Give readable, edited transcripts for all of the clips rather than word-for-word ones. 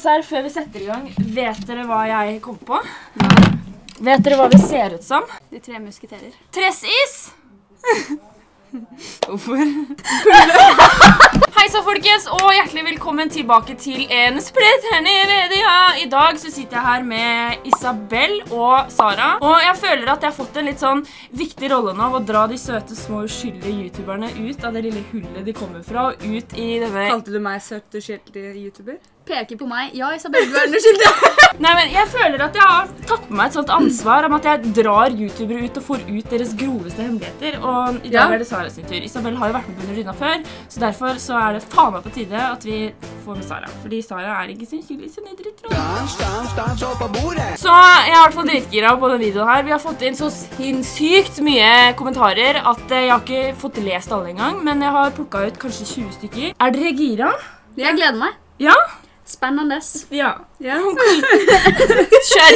her før vi setter I gang. Vet dere hva jeg kom på? Nei. Vet dere hva det ser ut som? De 3 musketerer. Tressis! Hvorfor? Hei så folkens, og hjertelig velkommen tilbake til en splitterne video. I dag så sitter jeg her med Isabel og Sara. Og jeg føler at jeg har fått en litt sånn viktig rolle nå av å dra de søte, små, uskyldige youtuberne ut av det lille hullet de kommer fra, og ut I denne... Kalte du meg søt, uskyldig youtuber? Peker på meg. Ja, Isabel, du den uskyldige. Nei, men jeg føler at jeg har tatt på meg et sånt ansvar om at jeg drar youtubere ut og får ut deres groveste hemmeligheter. Og I dag det Sara sin tur. Isabel har jo vært med på Nordina før, så derfor så det faen meg på tide at vi får med Sara. Fordi Sara ikke så uskyldig som jeg tror. Så jeg har I hvert fall dritgira på denne videoen her. Vi har fått inn så sinnssykt mye kommentarer at jeg har ikke fått lest alle en gang, men jeg har plukket ut kanskje 20 stykker. Dere gira? Jeg gleder meg. Ja? Spennendes. Ja. Kjør!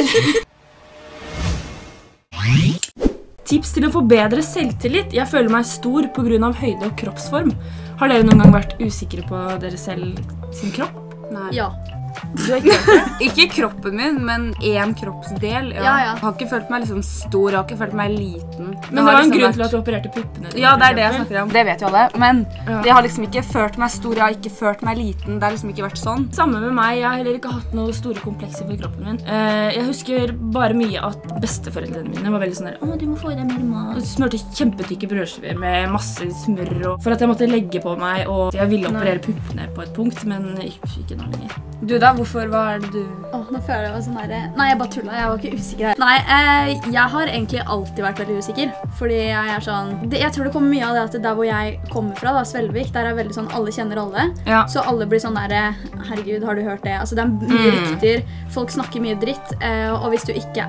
Tips til å få bedre selvtillit. Jeg føler meg stor på grunn av høyde og kroppsform. Har dere noen gang vært usikre på dere selv sin kropp? Nei. Ja. Du har ikke hørt det? Ikke kroppen min, men en kroppsdel. Ja. Jeg har ikke følt meg liksom stor, jeg har ikke følt meg liten. Men det var en grunn til at du opererte puppene. Ja, det det jeg snakker om. Det vet jo alle. Men jeg har liksom ikke følt meg stor, jeg har ikke følt meg liten. Det har liksom ikke vært sånn. Samme med meg, jeg har heller ikke hatt noen store komplekser for kroppen min. Jeg husker bare mye at besteforeldrene mine var veldig sånn der, «Å, du må få I deg mer mat». Og smørte kjempetykke brødskiver med masse smør, for at jeg måtte legge på meg, og jeg ville operere puppene på et punkt, men ikke noe lenger. Du da, hvorfor var det du? Nå føler jeg meg sånn her. Nei, jeg bare tullet, jeg var ikke usikker her. Nei, jeg har egentlig alltid vært veldig usikker, fordi jeg sånn... Jeg tror det kommer mye av det at der hvor jeg kommer fra, da, Svelvik, der veldig sånn, alle kjenner alle. Ja. Så alle blir sånn der, herregud, har du hørt det? Altså, det mye rykter, folk snakker mye dritt, og hvis du ikke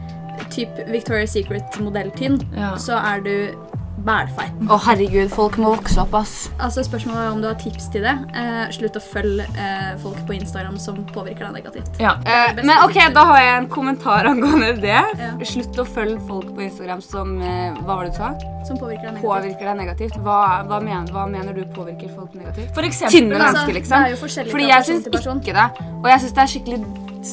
typ Victoria's Secret-modelltinn, så du bælfeit. Å herregud, folk må vokse opp, ass. Altså, spørsmålet om du har tips til det. Slutt å følge folk på Instagram som påvirker deg negativt. Ja. Men ok, da har jeg en kommentar angående det. Ja. Slutt å følge folk på Instagram som, hva var det du sa? Som påvirker deg negativt. Hva mener du påvirker folk negativt? For eksempel, tynne mennesker, liksom. Det jo forskjellig fordi jeg synes ikke det. Og jeg synes det skikkelig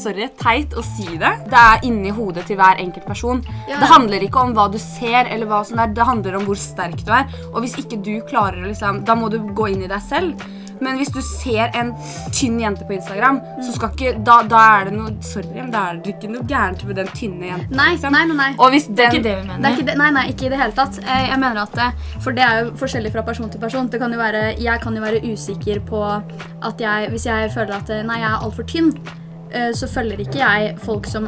teit å si det. Det inni hodet til hver enkelt person. Ja. Det handler ikke om hva du ser, eller hva sånn der. Det handler om hvor sterk du og hvis ikke du klarer liksom, da må du gå inn I deg selv. Men hvis du ser en tynn jente på Instagram, så skal ikke, da det noe, sorry, men da det ikke noe gærent med den tynne jenten. Nei, liksom. Nei. Og hvis det ikke det vi mener. Nei, ikke I det hele tatt. Jeg mener at for det jo forskjellig fra person til person. Det kan jo være, jeg kan jo være usikker på at hvis jeg føler at nei, jeg alt for tynn, så følger ikke jeg folk som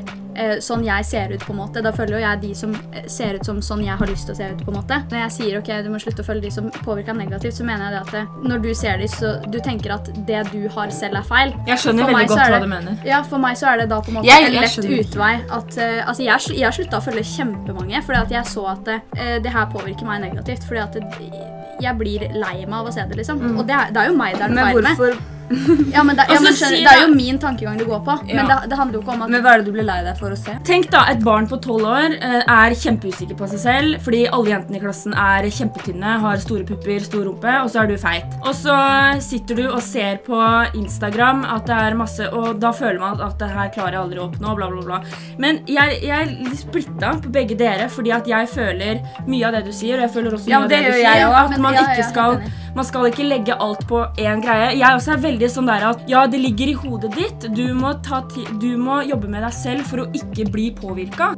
sånn jeg ser ut på en måte. Da følger jo jeg de som ser ut som sånn jeg har lyst til å se ut på en måte. Når jeg sier, ok, du må slutte å følge de som påvirker negativt, så mener jeg det at når du ser de, så du tenker at det du har selv feil. Jeg skjønner veldig godt hva du mener. Ja, for meg så det da på en måte en lett utvei. Altså, jeg har sluttet å følge kjempemange, fordi at jeg så at det her påvirker meg negativt, fordi at jeg blir lei meg av å se det, liksom. Og det jo meg det feil med. Ja, men det jo min tankegang du går på. Men det handler jo ikke om at... Men hva det du blir lei deg for å se? Tenk da, et barn på 12 år kjempeusikker på seg selv, fordi alle jentene I klassen kjempetynne, har store pupper, stor rumpe, og så du feit. Og så sitter du og ser på Instagram at det masse, og da føler man at det her klarer jeg aldri å oppnå, bla bla bla. Men jeg splittet på begge dere, fordi at jeg føler mye av det du sier, og jeg føler også mye av det du sier, at man ikke skal... Man skal ikke legge alt på en greie. Jeg også veldig sånn der at, ja, det ligger I hodet ditt. Du må jobbe med deg selv for å ikke bli påvirket.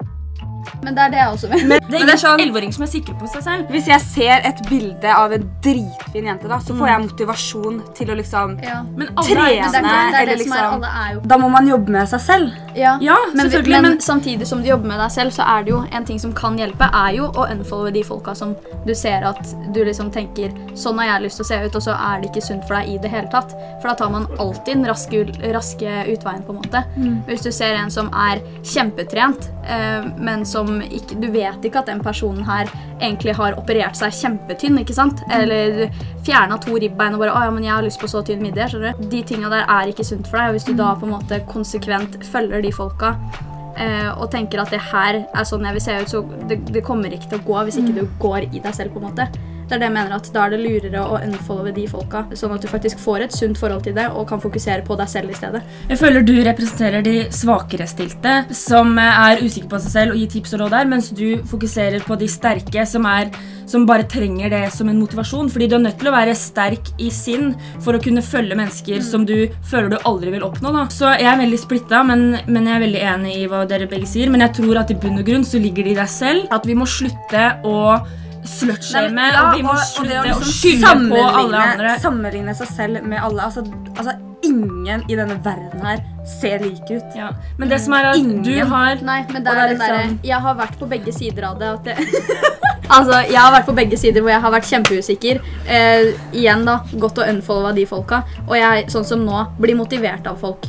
Men det det jeg også vil. Men det ingen sånn 11-åring som sikker på seg selv. Hvis jeg ser et bilde av en dritfin jente da, så får jeg motivasjon til å liksom trene, eller liksom, da må man jobbe med seg selv. Ja, men samtidig som du jobber med deg selv, så det jo en ting som kan hjelpe, jo å unfollowe de folka som du ser at du liksom tenker, sånn har jeg lyst til å se ut, og så det ikke sunt for deg I det hele tatt. For da tar man alltid den raske utveien på en måte. Hvis du ser en som kjempetrent, men som ikke, du vet ikke at den personen her egentlig har operert seg kjempetynn, ikke sant? Eller fjernet 2 ribbein og bare, ja, men jeg har lyst på så tynn middag, skjønner du? De tingene der ikke sunt for deg, og hvis du da på en måte konsekvent følger de folka, og tenker at det her sånn jeg vil se ut, så det kommer ikke til å gå hvis ikke du går I deg selv på en måte. Det det jeg mener, at da det lurere å unfollowe de folka, sånn at du faktisk får et sunt forhold til det, og kan fokusere på deg selv i stedet. Jeg føler du representerer de svakere stilte, som usikre på seg selv og gir tips og råd der, mens du fokuserer på de sterke, som bare trenger det som en motivasjon, fordi du nødt til å være sterk i sinn for å kunne følge mennesker som du føler du aldri vil oppnå da. Så jeg veldig splittet, men jeg veldig enig i hva dere begge sier, men jeg tror at i bunn og grunn så ligger det i deg selv, at vi må slutte å slutshame, og vi må slutte å skylde på alle andre. Sammenligne seg selv med alle, altså ingen i denne verden her ser like ut. Ja, men det som at du har... Nei, men det den der, jeg har vært på begge sider av det, at altså, jeg har vært på begge sider hvor jeg har vært kjempeusikker. Igjen da, godt å unfollowe de folka, og jeg, sånn som nå, blir motivert av folk.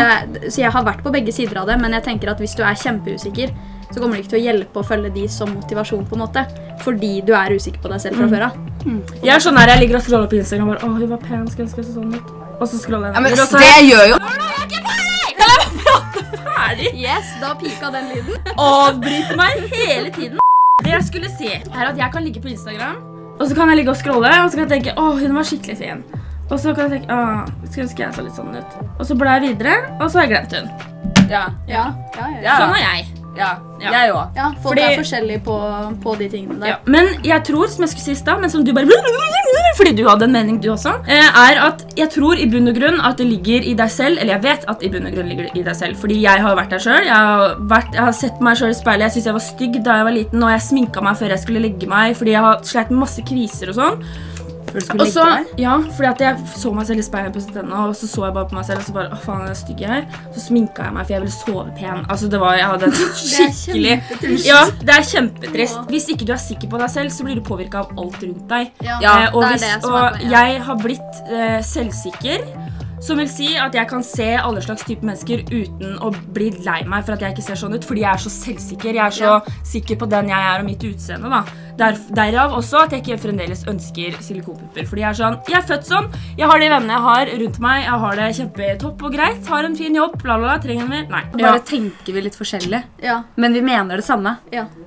Så jeg har vært på begge sider av det, men jeg tenker at hvis du kjempeusikker, så kommer det ikke til å hjelpe å følge de som motivasjon på en måte, fordi du usikker på deg selv fra før av. Jeg sånn her, jeg ligger og scroller på Instagram og bare, hun var pen, skal jeg se sånn ut? Og så scroller jeg. Ja, men det gjør jo... Jeg er ikke ferdig! Kan jeg bare prate ferdig? Yes, da pika den lyden. Avbryter meg hele tiden. Det jeg skulle si at jeg kan ligge på Instagram, og så kan jeg ligge og scrolle, og så kan jeg tenke, hun var skikkelig fin. Og så kan jeg tenke, skal jeg se litt sånn ut. Og så blar jeg videre, og så har jeg glemt hun. Ja. Sånn er jeg. Jeg også. Ja, folk forskjellige på de tingene der. Ja. Men jeg tror, som jeg skulle si i sted, men som du bare fordi du hadde en mening du også, at jeg tror i bunn og grunn at det ligger i deg selv, eller jeg vet at i bunn og grunn ligger det i deg selv, fordi jeg har vært der selv, jeg har sett meg selv i speilet, jeg synes jeg var stygg da jeg var liten, og jeg sminket meg før jeg skulle legge meg, fordi jeg har slett med masse kviser og sånn. Og så, fordi at jeg så meg selv i speilet på tennene, og så jeg bare på meg selv, og så bare, faen, jeg stygg her. Så sminket jeg meg, for jeg ville sove pen. Altså, jeg hadde skikkelig... Ja, det kjempetrist. Hvis ikke du sikker på deg selv, så blir du påvirket av alt rundt deg. Og jeg har blitt selvsikker, som vil si at jeg kan se alle slags typer mennesker uten å bli lei meg for at jeg ikke ser sånn ut, fordi jeg så selvsikker. Jeg så sikker på den jeg og mitt utseende da. Derav også at jeg ikke fremdeles ønsker silikonpupper, fordi jeg sånn, jeg født sånn, jeg har de vennene jeg har rundt meg, jeg har det kjempetopp og greit, har en fin jobb, bla, trenger en mer, nei. Bare tenker vi litt forskjellig, men vi mener det samme.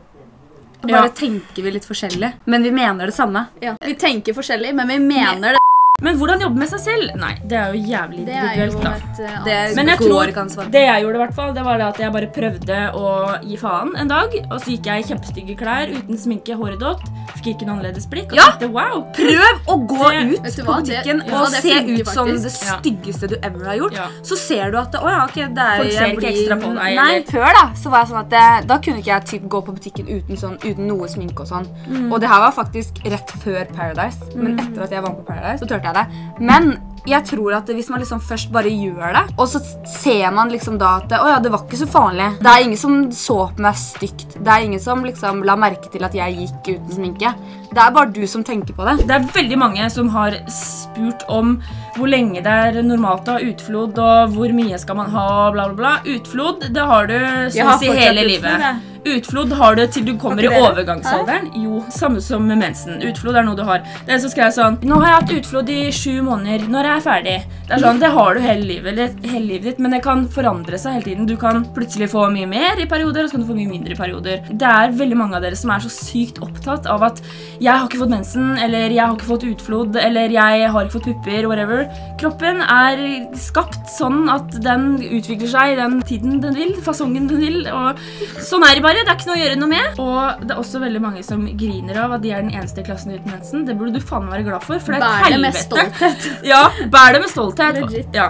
Bare tenker vi litt forskjellig, men vi mener det samme. Vi tenker forskjellig, men vi mener det. Men hvordan jobbe med seg selv? Nei, det jo jævlig individuelt da. Men jeg tror, det jeg gjorde i hvert fall, det var det at jeg bare prøvde å gi faen en dag, og så gikk jeg i kjempestygge klær, uten sminke, håret dått, fikk ikke noen annerledes blikk, og tenkte, wow! Prøv å gå ut på butikken og se ut som det styggeste du ever har gjort, så ser du at, ok, det folk ser ikke ekstra på deg. Nei, før da, så var jeg sånn at da kunne ikke jeg gå på butikken uten noe sminke og sånn, og det her var faktisk rett før Paradise, men etter at jeg var på Paradise, så tørte jeg det. Men jeg tror at hvis man liksom først bare gjør det, og så ser man liksom da at det var ikke så farlig. Det ingen som så på meg stygt. Det ingen som liksom la merke til at jeg gikk uten sminke. Det bare du som tenker på det. Det veldig mange som har spurt om hvor lenge det normalt å ha utflod, og hvor mye skal man ha, bla bla bla. Utflod, det har du sånn å si hele livet. Utflod har du til du kommer i overgangsalderen. Jo, samme som med mensen. Utflod noe du har. Det så skrev jeg sånn, nå har jeg hatt utflod i 7 måneder, når jeg ferdig. Det sånn, det har du hele livet ditt, men det kan forandre seg hele tiden. Du kan plutselig få mye mer i perioder, og så kan du få mye mindre i perioder. Det veldig mange av dere som så sykt opptatt av at jeg har ikke fått mensen, eller jeg har ikke fått utflod, eller jeg har ikke fått pupper, whatever. Kroppen skapt sånn at den utvikler seg i den tiden den vil, fasongen den vil, og sånn det bare. Det ikke noe å gjøre noe med. Og det også veldig mange som griner av at de den eneste i klassen uten mensen. Det burde du faen være glad for, for det et helvete. Bær det med stolthet. Ja, bær det med stolthet. Ja.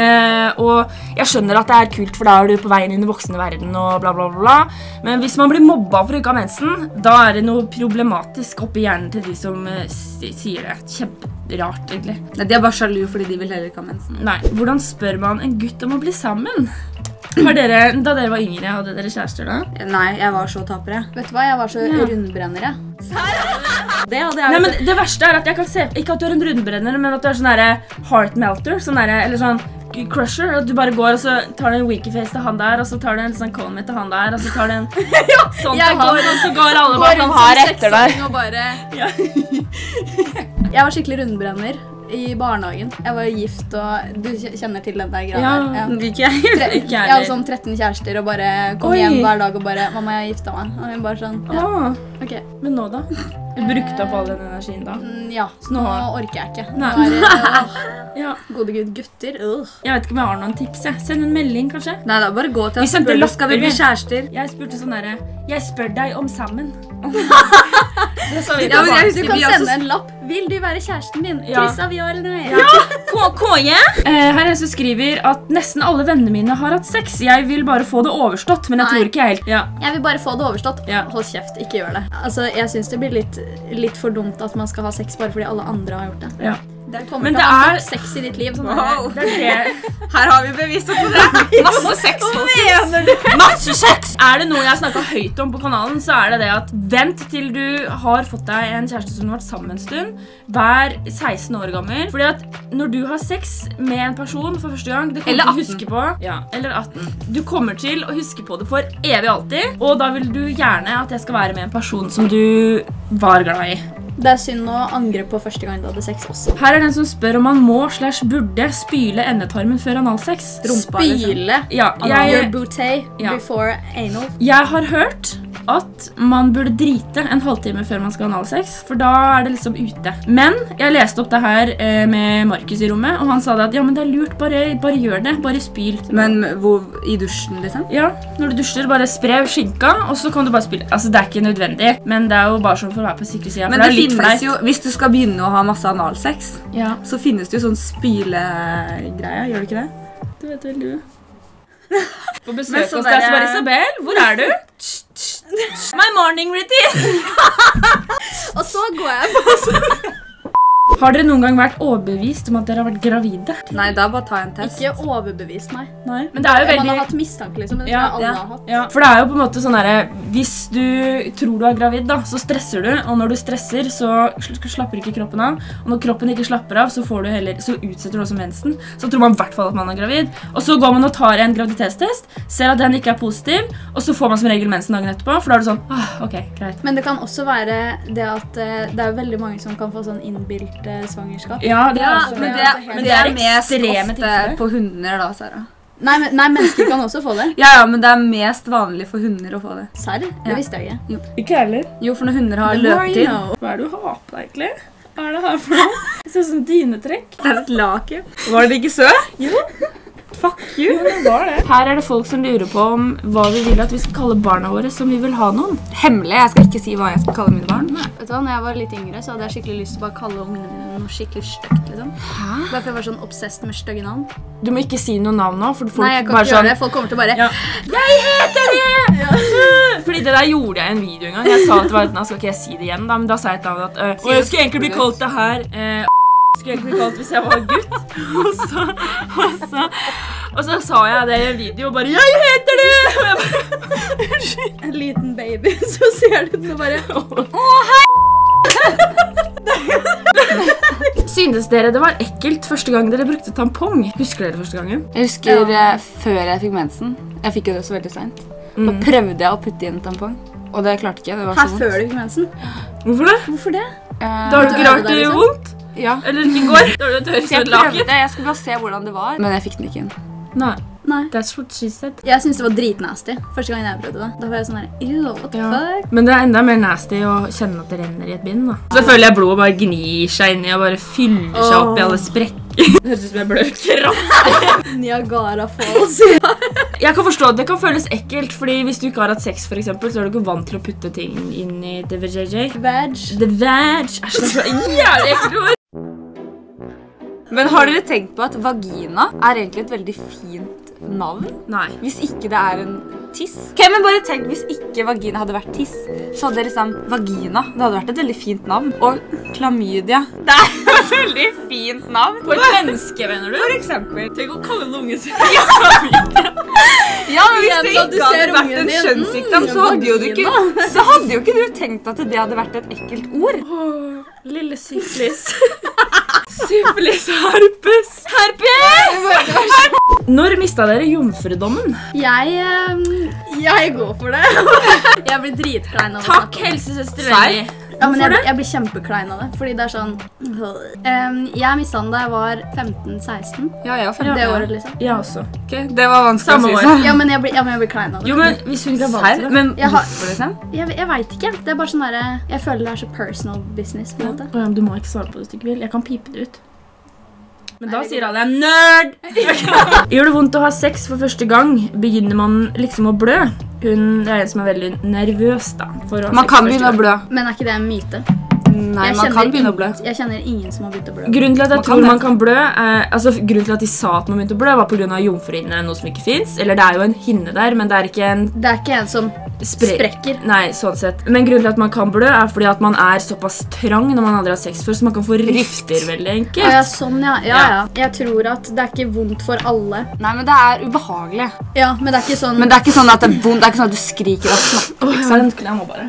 Og jeg skjønner at det kult, for da du på veien inn i voksne verden og bla bla bla. Men hvis man blir mobba for å ikke ha mensen, da det noe problematisk oppi hjernen til de som sier det. Kjemperart, egentlig. De bare sjalu fordi de vil heller ikke ha mensen. Nei, hvordan spør man en gutt om å bli sammen? Da dere var yngre, hadde dere kjærester da? Nei, jeg var så taper, jeg. Vet du hva? Jeg var så rundbrenner, jeg. Det hadde jeg. Nei, men det verste at jeg kan se, ikke at du en rundbrenner, men at du sånn heart melter, sånn eller sånn crusher, at du bare går, og så tar du en winky face til han der, og så tar du en sånn call me til han der, og så tar du en sånn til han, og så går alle bare her etter der. Jeg var skikkelig rundbrenner. i barnehagen. Jeg var gift, og du kjenner til den der greia Ja, her. ikke jeg. Jeg hadde sånn 13 kjærester og bare kom hjem hver dag og bare, mamma, jeg gifta meg. Og hun bare sånn, ja, ok. Men nå da? Du brukte opp all den energien da? Ja, så nå orker jeg ikke. Nei. Nå er det, Ja. gode gud, gutter. Jeg vet ikke om jeg har noen tips, jeg. Send en melding, kanskje. Nei da, bare gå til Vi sendte spørre, skal vi bli lapper, kjærester? Jeg spurte sånn der, jeg spør deg om sammen. Det sa vi Ja, men jeg Du husker kan vi også... sende en lapp. Vil du være kjæresten din? Ja. Kryss av ja eller nei. KJ? Her er en som skriver at nesten alle vennene mine har hatt sex. Jeg vil bare få det overstått, men jeg Nei. tror ikke jeg helt. Ja. Jeg vil bare få det overstått. Ja. Hold kjeft, ikke gjør det. Altså, jeg synes det blir litt for dumt at man skal ha sex bare fordi alle andre har gjort det. Ja. Det kommer Men til å det ha er- nok sex i ditt liv. Sånn Wow. Det er det. Her har vi beviset på det. Masse sex. Masse sex! Er det noe jeg har snakket høyt om på kanalen, så er det det at vent til du har fått deg en kjæreste som du har vært sammen en stund, vær 16 år gammel. Fordi at når du har sex med en person for første gang, det kommer Eller til å 18. huske på. Ja, eller 18. Du kommer til å huske på det for evig alltid, og da vil du gjerne at jeg skal være med en person som du var glad i. Det er synd å angre på første gang du hadde sex også. Her er den som spør om man må/burde spyle endetarmen før analsex. Spyle Ja, your jeg, booty Ja. before anal. jeg har hørt at man burde drite en halvtime før man skal ha analsex, for da er det liksom ute. Men jeg leste opp det her med Markus i rommet, og han sa det at ja, men det er lurt, bare gjør det, bare spyl. Men hvor, i dusjen liksom? Ja, når du dusjer, bare spre skinka, og så kan du bare spyle. Altså, det er ikke nødvendig, men det er jo bare sånn for å være på sikre siden, Men for det det er litt finnes flaut. jo, hvis du skal begynne å ha masse analsex, Ja, så finnes det jo sånn spylegreier, gjør det ikke det? det vet vel du. På Men besøk sånn hos deg, så der- bare Isabel, hvor er du? My morning routine! Og så går jeg på. Har dere noen gang vært overbevist om at dere har vært gravide? Nei, da bare ta en test. Ikke overbevist meg. Nei. Men det er jo Man veldig... har hatt mistanke, liksom, men det Ja, tror jeg alle ja. har hatt. Ja, for det er jo på en måte sånn der, hvis du tror du er gravid da, så stresser du, og når du stresser så slapper ikke kroppen av, og når kroppen ikke slapper av, så utsetter du også mensen, så tror man i hvert fall at man er gravid, og så går man og tar en graviditetstest, ser at den ikke er positiv, og så får man som regel mensen dagen etterpå, for da er det sånn, ok, greit. Men det kan også være det at det er veldig mange som kan få sånn innbilt svangerskap. Ja, det er Ja, også men det. det, altså helt- men det er mest ekstreme ofte tilfeller. på hunder da, Sara. Nei, mennesker kan også få det. Ja, men det er mest vanlig for hunder å få det. Serr? Det Ja. visste jeg ikke. Ikke heller. Jo, for når hunder har The more you løpetid. know. Hva er det du har på deg egentlig? Hva er det her for noe? Det ser ut som dynetrekk. Det er et laken. Var det ikke søt? Jo. Fuck you. Ja, det var det. Her er det folk som lurer på om hva vi vil at vi skal kalle barna våre, som vi vil ha noen. Hemmelig. Jeg skal ikke si hva jeg skal kalle mine barn. Vet du hva, når jeg var litt yngre, så hadde jeg skikkelig lyst til å bare kalle ungene mine noe skikkelig stygt, liksom. Hæ? Derfor jeg var sånn obsessed med stygge navn. Du må ikke si noe navn nå, for folk Nei, jeg kan bare ikke gjøre sånn... det. Folk kommer til å bare Ja. Jeg heter det! Fordi det der gjorde jeg i en video en gang. Jeg sa at det var, nå skal ikke jeg si det igjen, da, men da sa jeg et navn at og jeg skulle egentlig bli kalt det her. Skulle egentlig bli kalt hvis jeg var gutt. Og så sa jeg det i en video og bare jeg heter det! Og jeg bare, en liten baby, så ser du den og bare Synes dere det var ekkelt første gang dere brukte tampong? Husker dere første gangen? Jeg husker før jeg fikk mensen. Jeg fikk jo det så veldig sent. Da prøvde jeg å putte inn en tampong. Og det klarte ikke. Det var så Her før du fikk mensen. Hvorfor det? Hvorfor det? Da har du ikke rart det gjør vondt? Ja. Eller ikke går? Da har du et Så jeg tørrstøtt laken? prøvde. Jeg skulle bare se hvordan det var. Men jeg fikk den ikke inn. Nei, Nei. that's what she said. Jeg synes det var dritnasty første gang jeg prøvde det. Da var jeg sånn her, ew, what the fuck? Men det er enda mer nasty å kjenne at det renner i et bind da. Så føler jeg blodet bare gnir seg inn i og bare fyller seg opp i alle sprekker. Det høres ut som jeg blør kraft. Niagara Falls. Jeg kan forstå at det kan føles ekkelt, fordi hvis du ikke har hatt sex for eksempel, så er du ikke vant til å putte ting inn i the vajayjay. Vag. The vag. Æsj, det er så jævlig ekkelt ord. Men har dere tenkt på at vagina er egentlig et veldig fint navn? Nei. Hvis ikke det er en tiss. Ok, men bare tenk, hvis ikke vagina hadde vært tiss, så hadde det liksom vagina. Det hadde vært et veldig fint navn. Og klamydia. Det er et veldig fint navn. På et menneske, mener du? For eksempel. Tenk å kalle en unge sin. Ja, men hvis det Igjen, da du ikke hadde ser vært ungen en din, kjønnssykdom, så hadde jo ikke du tenkt at det hadde vært et ekkelt ord. Lille syflis. Syflis, herpes. Herpes! Når mistet dere jomfrudommen? Jeg går for det. Jeg blir dritklein av å Takk, snakke om det. helsesøster Serr? Lenny. Ja, men jeg blir kjempeklein av det, fordi det sånn... Jeg mistet den da jeg var 15-16. Ja, jeg var 15. Det året, liksom. Jeg også. Ok, det var vanskelig å si seg. Ja, men jeg blir klein av det. Jo, men hvis hun ikke har valgt det. Men hvorfor liksom? Jeg vet ikke. Det bare sånn der... Jeg føler det så personal business, på en måte. Du må ikke svare på det hvis du ikke vil. Jeg kan pipe det ut. Men da sier alle nerd! Gjør det vondt å ha sex for første gang, begynner man liksom å blø. Hun er en som er veldig nervøs da. Man kan begynne å blø. Men er ikke det en myte? Nei, man kan begynne å blø. Jeg kjenner ingen som har begynt å blø. Grunnen til at jeg tror man kan blø, grunnen til at de sa at man begynte å blø, var på grunn av jomfruhinne, noe som ikke finnes. Eller det er jo en hinne der, men det er ikke en... Det er ikke en som sprekker. Nei, sånn sett. Men grunnen til at man kan blø er fordi at man er såpass trang når man aldri har sex før, så man kan få rifter veldig enkelt. Ja, sånn, ja. Ja. Jeg tror at det er ikke vondt for alle. Nei, men det er ubehagelig. Ja, men det er ikke sånn... Men det er ikke sånn at det er vondt, det er ikke sånn at du skriker og snakker, liksom. Jeg må bare...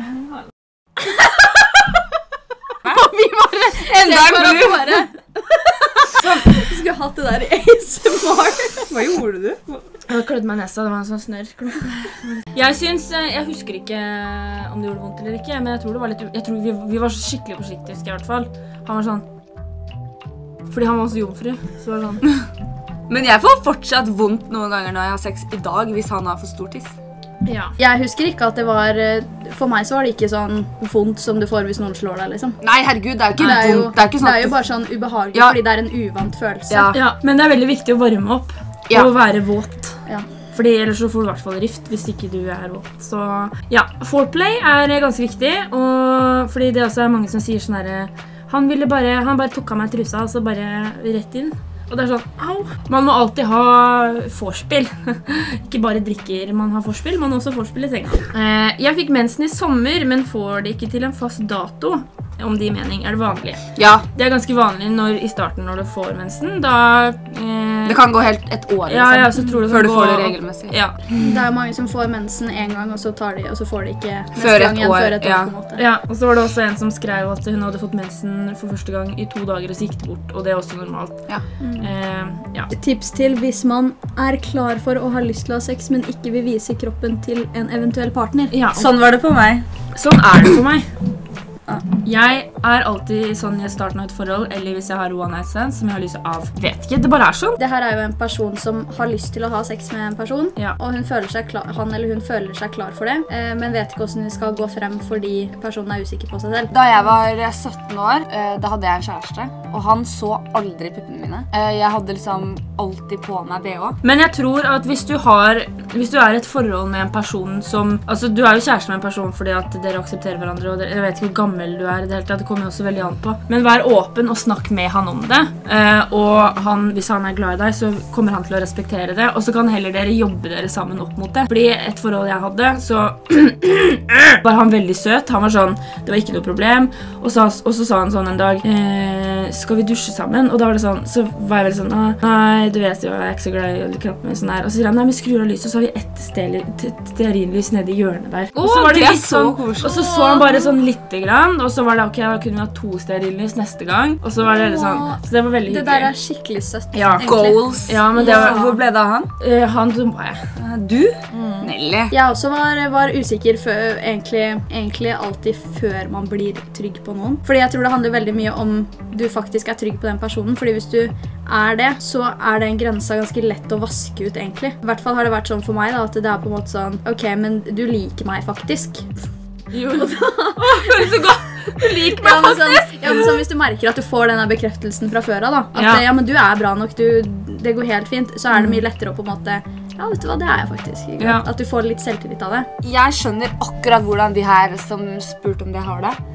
Vi bare enda en blod. Du skulle hatt det der i ASMR. Hva gjorde du? Jeg klødde meg i nesa, det var en sånn snørr. Jeg husker ikke om det gjorde vondt eller ikke, men jeg tror det var litt... Jeg tror vi var skikkelig forsiktige, husker jeg i hvert fall. Han var sånn... Fordi han var også jomfru, så var det sånn... Men jeg får fortsatt vondt noen ganger når jeg har sex i dag, hvis han har for stor tiss. Ja. Jeg husker ikke at det var... For meg så var det ikke sånn vondt som du får hvis noen slår deg, liksom. Nei, herregud, det er jo ikke vondt. Det er jo bare sånn ubehagelig, fordi det er en uvant følelse. Ja, men det er veldig viktig å varme opp og være våt. Ja. Fordi ellers så får du i hvert fall rift hvis ikke du er våt. Så ja, foreplay er ganske viktig, og fordi det også er mange som sier sånn her... Han bare tok av meg trusa, og så bare rett inn. Og det er sånn, au! Man må alltid ha forspill. Ikke bare drikker man har forspill, man må også forspill i senga. Jeg fikk mensen i sommer, men får det ikke til en fast dato. Om det gir mening, er det vanlig? Ja. Det er ganske vanlig i starten når du får mensen. Da... det kan gå helt et år, liksom. Ja, så tror du før du får det regelmessig. Ja. Det er mange som får mensen en gang, og så får de ikke neste gang igjen før et år, på en måte. Ja, og så var det også en som skrev at hun hadde fått mensen for første gang i 2 dager, og så gikk det bort, og det er også normalt. Ja. Tips til hvis man er klar for å ha lyst til å ha sex, men ikke vil vise kroppen til en eventuell partner. Ja. Sånn var det for meg. Sånn er det for meg. Jeg er alltid sånn i starten av et forhold, eller hvis jeg har one night stand som jeg har lyst av. Vet ikke, det bare er sånn. Det her er jo en person som har lyst til å ha sex med en person, og han eller hun føler seg klar for det, men vet ikke hvordan hun skal gå frem fordi personen er usikker på seg selv. Da jeg var 17 år, da hadde jeg en kjæreste, og han så aldri puppene mine. Jeg hadde liksom alltid på meg BH. Men jeg tror at hvis du er i et forhold med en person som, altså du er jo kjæreste med en person fordi at dere aksepterer hverandre, og jeg vet ikke hvor gammel du er i det hele tatt, det kommer jo også veldig an på. Men vær åpen og snakk med han om det, og hvis han er glad i deg, så kommer han til å respektere det, og så kan heller dere jobbe dere sammen opp mot det. Fordi et forhold jeg hadde, så var han veldig søt, han var sånn, det var ikke noe problem, og så sa han sånn en dag, skal vi dusje sammen? Og da var det sånn, så var jeg veldig sånn, nei, du vet jo, jeg er ikke så glad i kroppen min sånn her, og så sier han, nei, vi skrur av lyset, og så har vi ett stearinlys nede i hjørnet der. Og så var det litt sånn, og så han bare sånn litt grann, og så var det ok, da kunne vi ha 2 stearinlys neste gang, og så var det sånn, så det var veldig hyggelig. Det der er skikkelig søtt, ja. Goals. Ja, men det var... Hvor ble det av han? Han dumpa jeg. Du? Nelly. Jeg også var usikker egentlig alltid før man blir trygg på noen. Fordi jeg tror det handler veldig mye om du faktisk er trygg på den personen, fordi hvis du er det, så er den grensa ganske lett å vaske ut egentlig. I hvert fall har det vært sånn for meg da, at det er på en måte sånn, ok, men du liker meg faktisk. Jo, føles så godt. Du liker meg faktisk. Ja, men sånn, hvis du merker at du får denne bekreftelsen fra før av da, at ja, men du er bra nok, det går helt fint, så er det mye lettere å på en måte, ja, vet du hva, det er jeg faktisk. Ja. At du får litt selvtillit av det. Jeg skjønner akkurat hvordan de her som spurte om det har det.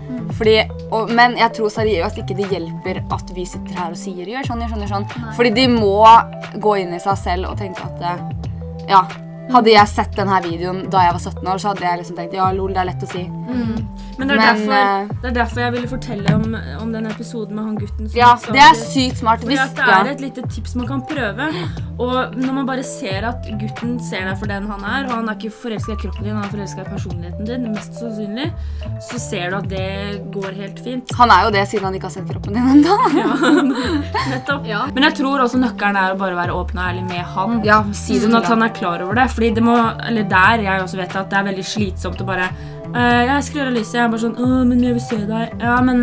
Men jeg tror seriøst ikke det hjelper at vi sitter her og sier gjør sånn. Nei. Fordi de må gå inn i seg selv og tenke at, ja, hadde jeg sett denne videoen da jeg var 17 år, så hadde jeg liksom tenkt, ja, lol, det er lett å si. Men det er derfor jeg ville fortelle om den episoden med han gutten. Ja, det er sykt smart. Fordi at det er et lite tips man kan prøve. Og når man bare ser at gutten ser deg for den han er, og han er ikke forelsket i kroppen din, han er forelsket i personligheten din, mest sannsynlig, så ser du at det går helt fint. Han er jo det siden han ikke har sett kroppen din enda. Ja, nettopp. Ja. Men jeg tror også nøkkelen er å bare være åpen og ærlig med han. Ja, si det sånn at han er klar over det. Fordi det må, eller der jeg også vet at det er veldig slitsomt å bare Jeg skrur av lyset, jeg er bare sånn, men jeg vil se deg. Ja, men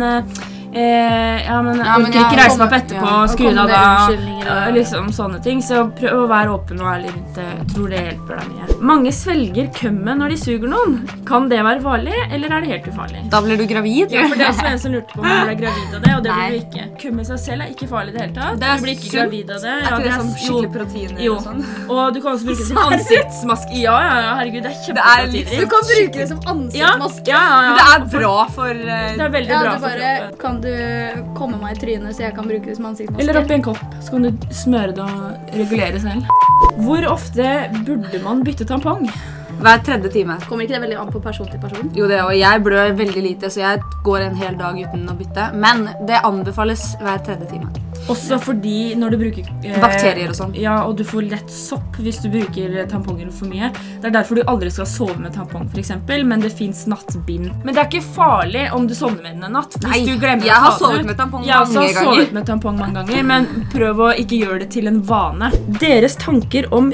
jeg orker ikke reise meg opp etterpå og skru av da, liksom sånne ting. Så prøv å være åpen og ærlig rundt det. Jeg tror det hjelper deg mye. Mange svelger kømmen når de suger noen. Kan det være farlig, eller er det helt ufarlig? Da blir du gravid. Ja, for det er også en som lurte på om du ble gravid av det, og det blir du ikke. Køm i seg selv er ikke farlig i det hele tatt. Du blir ikke gravid av det. Er ikke det sånn skikkelig proteiner og sånn? Og du kan også bruke det som ansiktsmaske. Ja, herregud, det er kjempeproteiner. Du kan bruke det som ansiktsmaske. Ja. Men det er bra for... Det er veldig bra for kroppen. Kan du komme meg i trynet så jeg kan bruke det som ansiktsmaske? Eller oppi en kopp, så kan du smøre det og regulere selv. Hvor ofte burde man bytte tampong? Hver 3. time. Kommer ikke det veldig an på person til person? Jo, det, og jeg blør veldig lite, så jeg går en hel dag uten å bytte. Men det anbefales hver 3. time. Også fordi når du bruker bakterier og sånn. Ja, og du får lett sopp hvis du bruker tamponger for mye. Det er derfor du aldri skal sove med tampong for eksempel, men det finnes nattbind. Men det er ikke farlig om du sovner med den en natt. Hvis du glemmer jeg har sovet med tampong mange ganger. Jeg har sovet med tampong mange ganger, men prøv å ikke gjøre det til en vane. Deres tanker om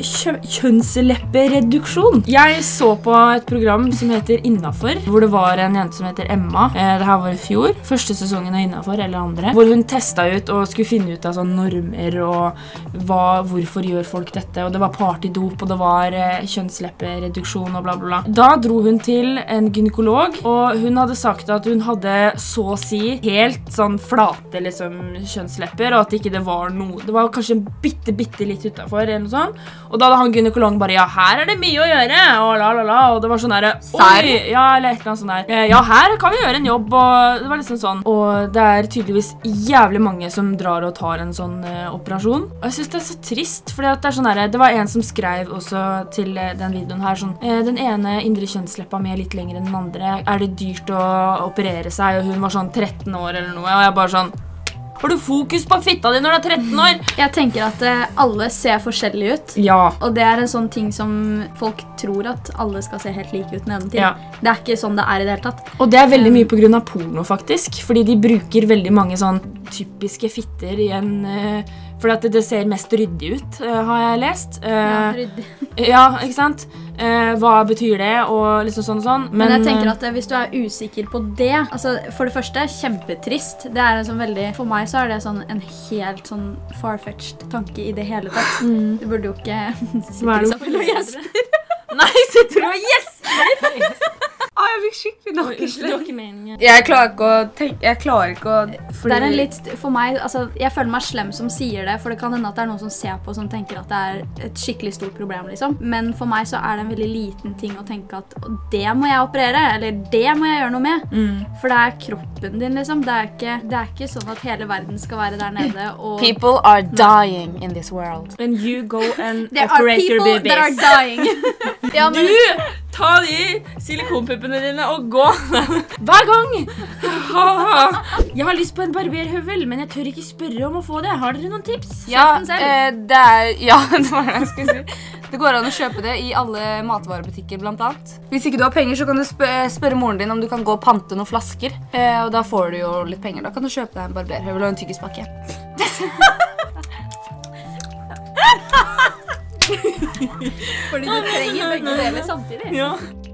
kjønnsleppereduksjon. Jeg så på et program som heter Innafor, hvor det var en jente som heter Emma. Det her var i fjor, første sesongen av Innafor eller andre, hvor hun testet ut og skulle finne ut av sånne normer og hvorfor gjør folk dette, og det var partydop, og det var kjønnsleppereduksjon og bla bla bla. Da dro hun til en gynekolog, og hun hadde sagt at hun hadde så å si helt sånn flate liksom, kjønnslepper, og at ikke det var noe. Det var kanskje bitte litt utenfor eller noe sånt. Og da hadde han gynekologen bare, ja, her er det mye å gjøre, og og det var sånn der, oi, ja, eller et eller annet sånn der. Ja, her kan vi gjøre en jobb, og det var liksom sånn. Og det er tydeligvis jævlig mange som drar og tar en sånn operasjon. Og jeg synes det er så trist, fordi at det er sånn der, det var en som skrev også til den videoen her, sånn, den ene indre kjønnsleppa med litt lenger enn den andre, er det dyrt å operere seg, og hun var sånn 13 år eller noe, og jeg bare sånn, har du fokus på fitta di når du er 13 år? Jeg tenker at alle ser forskjellige ut. Ja. Og det er en sånn ting som folk tror at alle skal se helt like ut nedentil. Ja. Det er ikke sånn det er i det hele tatt. Og det er veldig mye på grunn av porno, faktisk. Fordi de bruker veldig mange sånn typiske fitter i en... fordi at det ser mest ryddig ut, har jeg lest. Ja, ryddig. Ja, ikke sant? Hva betyr det, og liksom sånn og sånn. Men jeg tenker at hvis du er usikker på det, altså for det første, kjempetrist. Det er en sånn veldig, for meg så er det sånn en helt sånn farfetched tanke i det hele tatt. Du burde jo ikke sitte sammen og gjesper. Nei, sitter du og gjesper? Jeg fikk skikkelig nakkeslem. Jeg klarer ikke å Det er en litt, for meg, altså, jeg føler meg slem som sier det, for det kan hende at det er noen som ser på som tenker at det er et skikkelig stort problem, liksom. Men for meg så er det en veldig liten ting å tenke at det må jeg operere, eller det må jeg gjøre noe med. For det er kroppen din, liksom. Det er ikke sånn at hele verden skal være der nede, og... People are dying in this world. And you go and There operate your babies. There are people that are dying. Ja, men... Du! Ta de silikonpuppene dine og gå. Hver gang. Jeg har lyst på en barberhøvel, men jeg tør ikke spørre om å få det. Har dere noen tips? Ja, det var det jeg skulle si. Det går an å kjøpe det i alle matvarebutikker blant annet. Hvis ikke du har penger, så kan du spørre moren din om du kan gå og pante noen flasker. Og da får du jo litt penger. Da kan du kjøpe deg en barberhøvel og en tyggispakke. Fordi du trenger begge deler samtidig. Ja.